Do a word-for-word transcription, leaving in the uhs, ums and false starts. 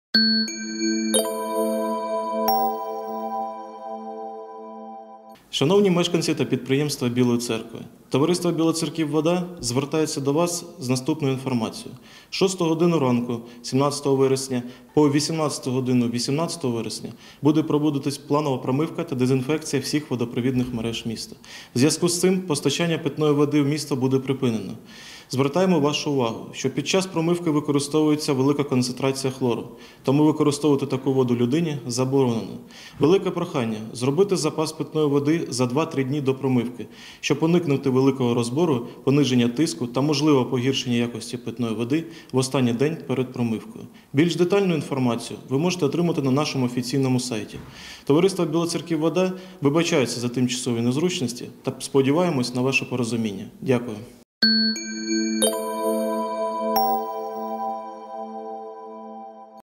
Шановні мешканці та підприємства Білої Церкви, товариство «Білоцерківвода» звертається до вас з наступною інформацією. шостої години ранку, сімнадцятого вересня, по вісімнадцяту годину вісімнадцятого вересня буде проводитись планова промивка та дезінфекція всіх водопровідних мереж міста. В зв'язку з цим постачання питної води в місто буде припинено. Звертаємо вашу увагу, що під час промивки використовується велика концентрація хлору, тому використовувати таку воду людині заборонено. Велике прохання – зробити запас питної води за два-три дні до промивки, щоб уникнути великого розбору, пониження тиску та можливого погіршення якості питної води в останній день перед промивкою. Більш детальну інформацію ви можете отримати на нашому офіційному сайті. Товариство «Білоцерківвода» вибачається за тимчасові незручності та сподіваємось на ваше порозуміння. Дякую.